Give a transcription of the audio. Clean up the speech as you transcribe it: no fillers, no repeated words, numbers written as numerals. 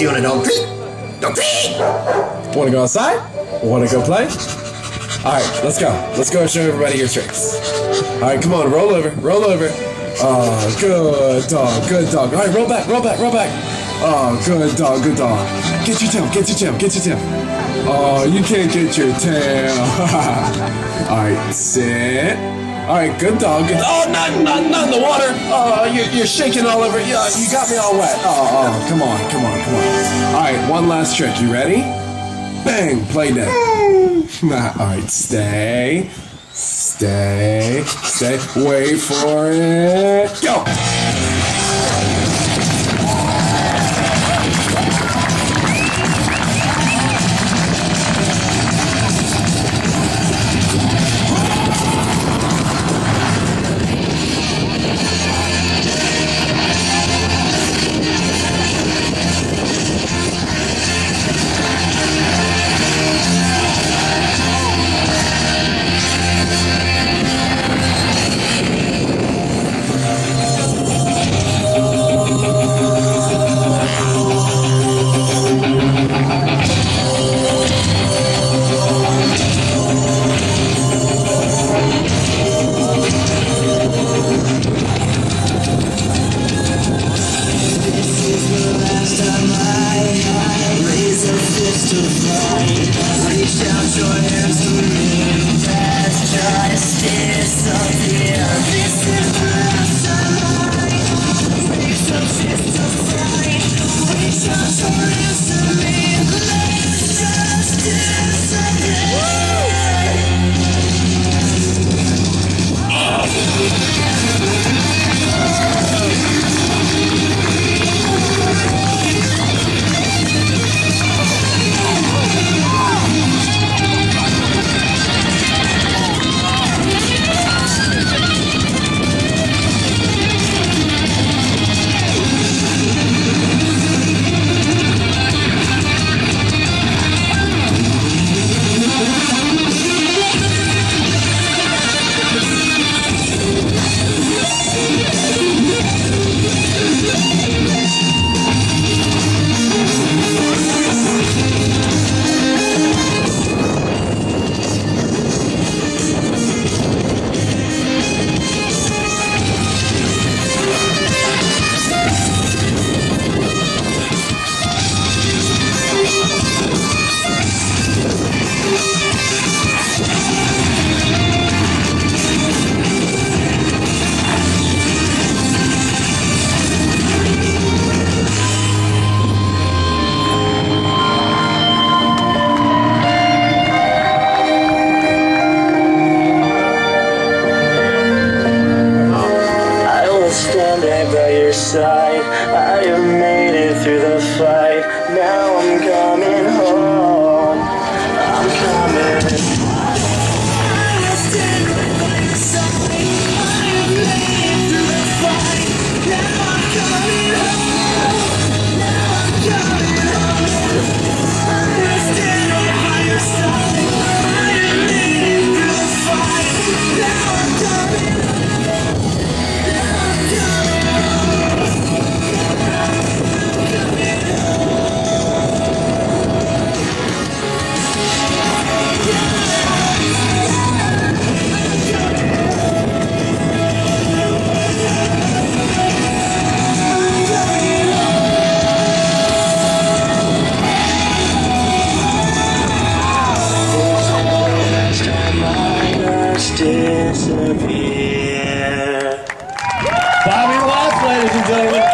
doing a dog treat. Dog treat! Wanna go outside? Wanna go play? Alright, let's go. Let's go and show everybody your tricks. Alright, come on, roll over, roll over. Oh, good dog, good dog. Alright, roll back, roll back, roll back. Oh, good dog, good dog. Get your tail, get your tail, get your tail. Oh, you can't get your tail. Alright, sit. Alright, good dog, good. Oh, not in the water. Oh, you're shaking all over. Yeah, you got me all wet. Oh, come on, come on, come on. Alright, one last trick. You ready? Bang, play dead. Alright, stay. Stay. Stay. Wait for it. Go! Reach out your hands to me. That's justice up here. This is the last time I make some shit to fight. Reach out your hands to me. That's justice up side. I have made it through the fight. Now I'm coming home. I'm coming. I stand by your side. I have made it through the fight. Now I'm coming home. Now I'm coming home. I stand by your side. I have made it through the fight. Now I'm coming home. Disappear. Bobby Watts, ladies and gentlemen.